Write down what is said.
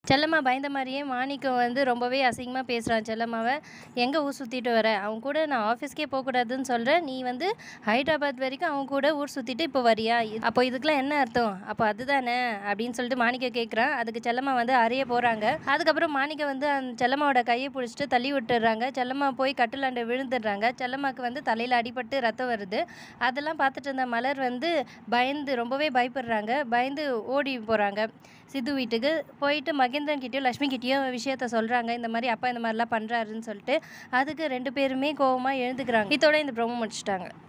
செல்லம்மா பயந்த மாதிரியே மாணிக்கம் வந்து ரொம்பவே அசிங்கமாக பேசுகிறான் செல்லம்மாவை. எங்கே ஊர் சுற்றிட்டு வர, அவன் கூட நான் ஆஃபீஸ்க்கே போகக்கூடாதுன்னு சொல்கிறேன், நீ வந்து ஹைதராபாத் வரைக்கும் அவன் கூட ஊர் சுற்றிட்டு இப்போ வரியா, அப்போ இதுக்கெலாம் என்ன அர்த்தம், அப்போ அதுதானே அப்படின்னு சொல்லிட்டு மாணிக்கம் கேட்குறான். அதுக்கு செல்லம்மா வந்து அறைய போகிறாங்க. அதுக்கப்புறம் மாணிக்கம் வந்து அந்த செல்லம்மாவோட கையை பிடிச்சிட்டு தள்ளி விட்டுடுறாங்க. செல்லம்மா போய் கட்டிலாண்ட விழுந்துடுறாங்க. செல்லம்மாவுக்கு வந்து தலையில் அடிபட்டு ரத்தம் வருது. அதெல்லாம் பார்த்துட்டு இருந்த மலர் வந்து பயந்து ரொம்பவே பயப்படுறாங்க. பயந்து ஓடி போகிறாங்க சித்து வீட்டுக்கு. போயிட்டு மகேந்திரன் கிட்டேயும் லக்ஷ்மி கிட்டேயும் விஷயத்த சொல்கிறாங்க, இந்த மாதிரி அப்பா இந்த மாதிரிலாம் பண்ணுறாருன்னு சொல்லிட்டு. அதுக்கு ரெண்டு பேருமே கோவமாக எழுந்துக்கிறாங்க. இதோட இந்த ப்ரோமோ முடிச்சிட்டாங்க.